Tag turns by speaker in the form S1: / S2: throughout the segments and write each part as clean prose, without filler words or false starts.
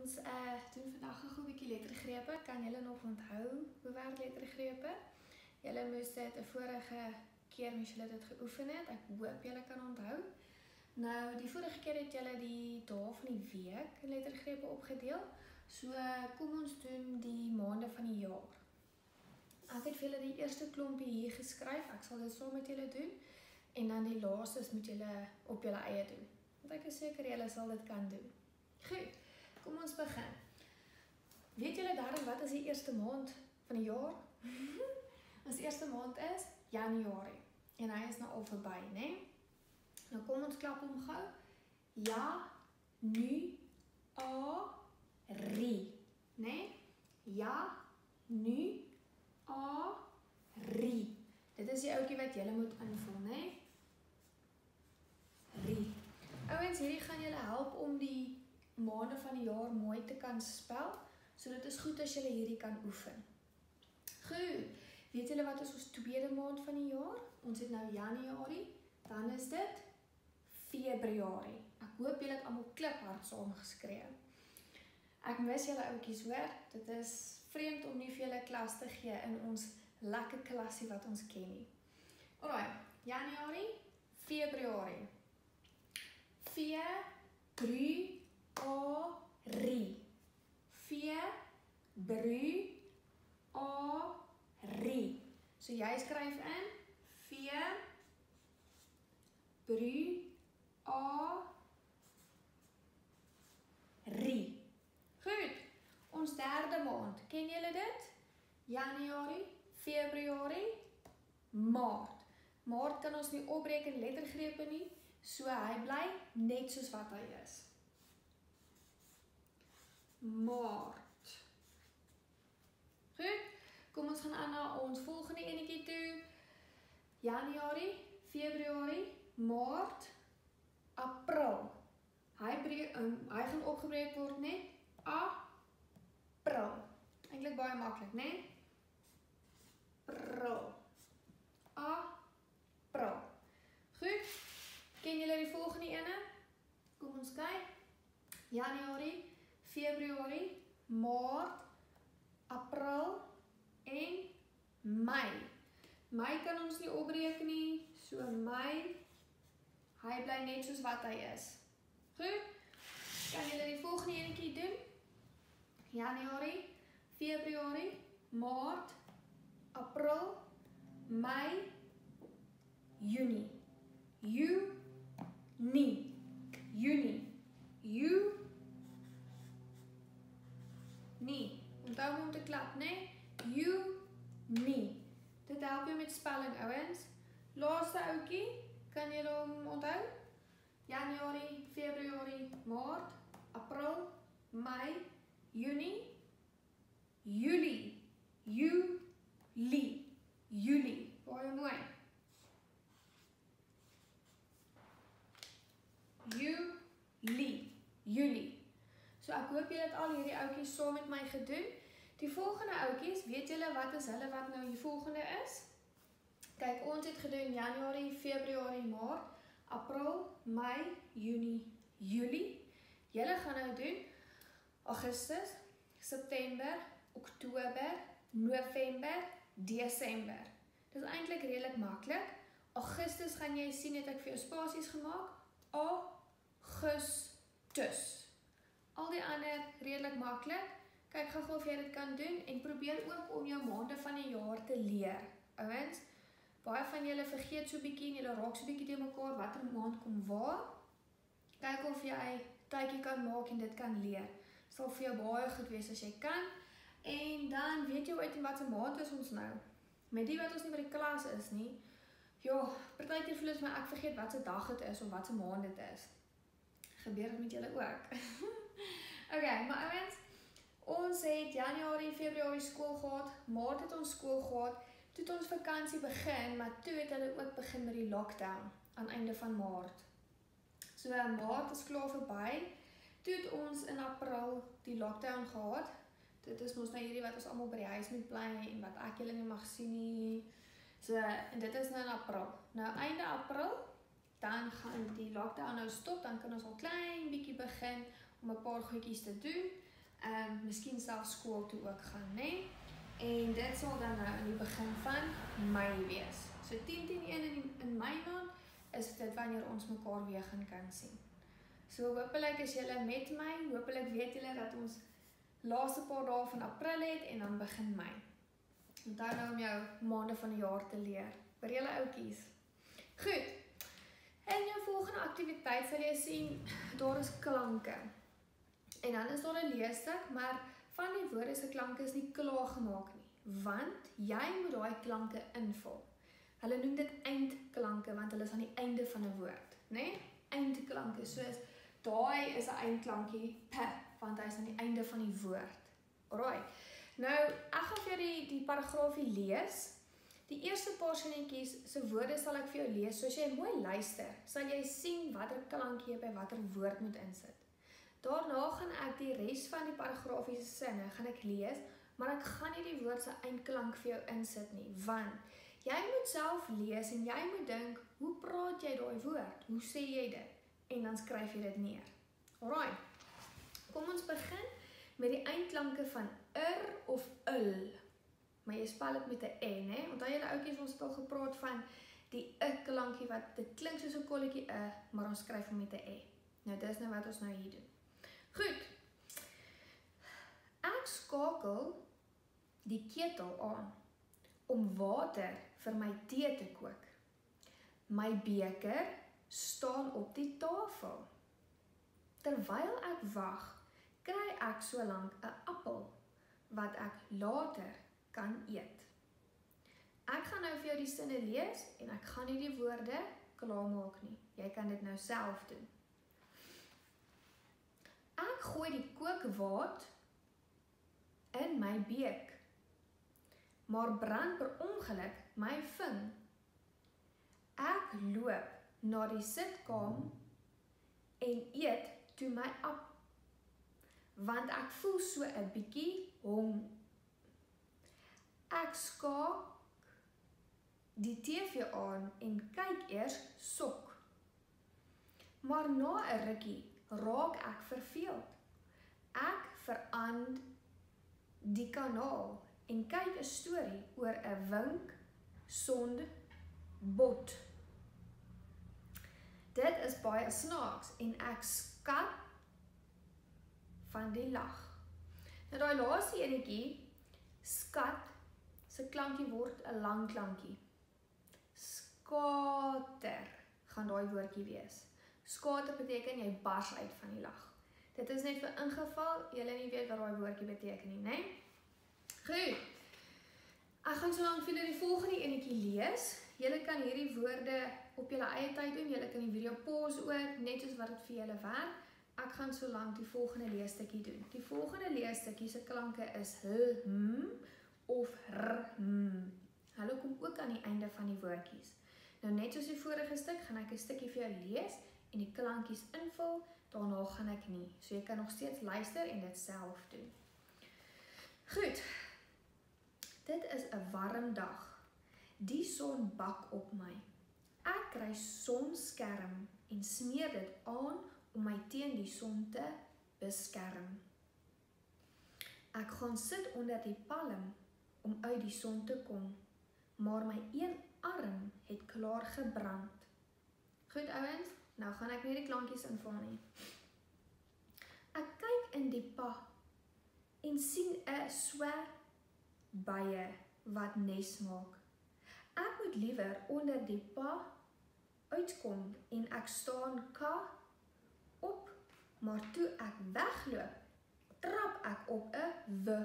S1: Ons doen vandag gou 'n bietjie lettergrepe. Kan julle nog onthou hoe werk lettergrepe? Julle moes dit 'n vorige keer moes julle dit geoefen het. Ek hoop julle kan onthou. Nou, die vorige keer het julle die dae van die week in lettergrepe opgedeel. So kom ons doen die maande van die jaar. Ek het vir julle die eerste klompie hier geskryf. Ek sal dit saam met julle doen. En dan die laastes moet julle op julle eie doen. Want ek is seker julle sal dit kan doen. Goed, kom ons begin. Weet julle daarom wat is die eerste maand van die jaar? Ons eerste maand is Januarie. En hy is nou al verby, né? Nou kom ons klap hom gou. Ja, nu, a, ri. Né? Ja, nu, a, ri. Dit is die ouetjie wat julle moet invul, né? Ri. Ouens, hierdie gaan julle help om die maande van die jaar mooi te kan spel. So dit is goed as julle hierdie kan oefen. Goed. Weet julle wat is ons tweede maand van die jaar? Ons het nou Januarie, dan is dit Februarie. Ek hoop julle het almal kliphard saamgeskree. Ek mis julle ouetjies, hoor. Dit is vreemd om nie vir julle klas te gee in ons lekker klasie wat ons ken nie. Alraai, Januarie, Februarie. Februarie. Februarie. So jy skryf in Februarie. Goed, ons derde maand, ken julle dit? Januarie, Februarie, Maart. Maart kan ons nie opbreek in lettergrepe nie, so hy bly net soos wat hy is. Maart. Goed, kom ons gaan aan na ons volgende enetjie toe. Januarie, Februarie, Maart, April. Hy gaan opgebreek word net April. Eintlik baie maklik, né? April. April. Goed. Ken julle die volgende ene? Kom ons kyk. Januarie, Februarie, Maart, April en Mei. Mei kan ons nie opbreek nie, so Mei, hy bly net soos wat hy is. Goed, kan julle die volgende enetjie doen? Januarie, Februarie, Maart, April, Mei, Junie. Junie. Onthou om te klap, né? Junie. Dit help jou met spelling, ouens. Laaste ouetjie, kan julle hom onthou? Januarie, Februarie, Maart, April, Mei, Junie, Julie. Baie mooi. Julie. So ek hoop julle het al hierdie ouetjies saam met my gedoen. Die volgende ouetjies, weet julle wat is hulle wat nou die volgende is? Kyk, ons het gedoen Januarie, Februarie, Maart, April, Mei, Junie, Julie. Julle gaan nou doen Augustus, September, Oktober, November, Desember. Dit is eintlik redelik maklik. Augustus gaan jy sien het ek vir jou spasies gemaak. Augustus. Al die ander redelik maklik. Kyk gou of jy dit kan doen en probeer ook om jou maande van die jaar te leer. Ouens, baie van julle vergeet so bietjie en julle raak so bietjie te mekaar watter maand kom waar. Kyk of jy tydjie kan maak en dit kan leer. Sal vir jou baie goed wees as jy kan. En dan weet jy uit wat se maand is ons nou. Met die wat ons nie by die klas is nie. Ja, partykeer voel dit my ek vergeet wat se dag dit is of wat se maand dit is. Gebeur dit met julle ook? Okay, maar ouens, ons het Januarie, Februarie skool gehad, Maart het ons skool gehad, toe het ons vakansie begin, maar toe het hulle ook begin met die lockdown aan einde van Maart. So Maart is klaar verby, toe het ons in April die lockdown gehad. Dit is mos nou hierdie wat ons almal by die huis moet bly en wat ek julle nie mag sien nie. So, en dit is nou in April. Nou einde April, dan gaan die lockdown nou stop, dan kan ons al klein bietjie begin om 'n paar goedjies te doen. miskien selfs skool toe ook gaan, né? En dit sal dan nou in die begin van Mei wees. So 10/10/1 in Mei maand is dit wanneer ons mekaar weer gaan kan sien. So hopelik is julle met my, hopelik weet julle dat ons laaste paar dae van April het en dan begin Mei. Onthou nou om jou maande van die jaar te leer. Vir julle ouetjies. Goed. In jou volgende aktiwiteit sal jy sien, daar is klanke. En dan is daar 'n leesstuk, maar van die woorde se klanke is nie klaar gemaak nie, want jy moet daai klanke invul. Hulle noem dit eindklanke, want hulle is aan die einde van 'n woord, né? Eindklanke, soos daai is 'n eindklankie, p, want hy is aan die einde van die woord. Alraai. Nou, ek gaan vir jou die paragraafie lees. Die eerste paar sinnetjies se woorde sal ek vir jou lees. So as jy mooi luister, sal jy sien watter klankie jy by watter woord moet insit. Daarna gaan ek die res van die paragrafie se sinne gaan ek lees, maar ek gaan nie die woord se eindklank vir jou insit nie, want jy moet self lees en jy moet dink, hoe praat jy daai woord? Hoe sê jy dit? En dan skryf jy dit neer. Alraai. Kom ons begin met die eindklanke van of ul. Maar jy spel dit met 'n e, né? Onthou julle ouetjies ons het al gepraat van die klankie wat dit klink soos 'n kolletjie maar ons skryf hom met 'n e. Nou dis nou wat ons nou hier doen. Goed. Ek skakel die ketel aan om water vir my tee te kook. My beker staan op die tafel. Terwyl ek wag, kry ek solank 'n appel wat ek later kan eet. Ek gaan nou vir jou die sinne lees en ek gaan nie die woorde klaarmaak nie. Jy kan dit nou self doen. Ek gooi die kookwater in my beek, maar brand per ongeluk my ving. Ek loop na die sitkamer en eet toe my ap, want ek voel so 'n bietjie hong. Ek skaak die TV aan en kyk eers sok. Maar na 'n rukkie raak ek verveeld. Ek verander die kanaal en kyk 'n storie oor 'n wink sondbot. Dit is baie snaaks en ek skat van die lag. Nou daai laaste enetjie, skat, se klankie word 'n lang klankie. Skater gaan daai woordjie wees. Skater beteken jy bars uit van die lag. Dit is net vir ingeval julle nie weet wat daai woordjie beteken nie, né? Goed. Ek gaan solank vir julle die volgende enetjie lees. Julle kan hierdie woorde op julle eie tyd doen. Julle kan die video pause ook, net soos wat dit vir julle werk. Ek gaan solank die volgende leesstukkie doen. Die volgende leesstukkie se klanke is h, of r, Hulle kom ook aan die einde van die woordjies. Nou net soos die vorige stuk, gaan ek 'n stukkie vir jou lees en die klankies invul, daarna gaan ek nie. So jy kan nog steeds luister en dit self doen. Goed. Dit is 'n warm dag. Die son bak op my. Ek kry sonskerm en smeer dit aan om my teen die son te beskerm. Ek gaan sit onder die palm om uit die son te kom, maar my een arm het klaar gebrand. Goed ouens, nou gaan ek nie die klankies invul nie. Ek kyk in die pa en sien 'n swart bye wat nes maak. Ek moet liewer onder die pa uitkom en ek staan op, maar toe ek wegloop, trap ek op 'n w.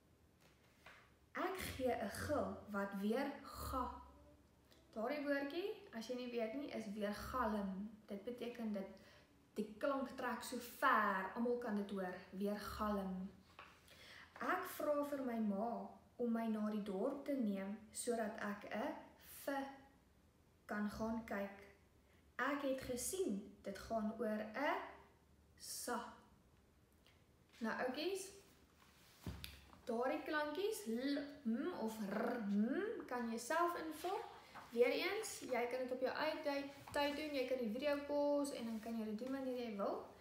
S1: Ek gee 'n gil wat weer ga. Daardie woordjie, as jy nie weet nie, is weer galm. Dit beteken dit die klank trek so ver, almal kan dit hoor, weer galm. Ek vra vir my ma om my na die dorp te neem sodat ek 'n kan gaan kyk. Ek het gesien, dit gaan oor 'n sa. Nou oukies, daardie klankies, l, m of r, kan jy self invul. Weereens, jy kan dit op jou eie tyd doen, jy kan die video pause en dan kan jy dit doen wanneer jy wil.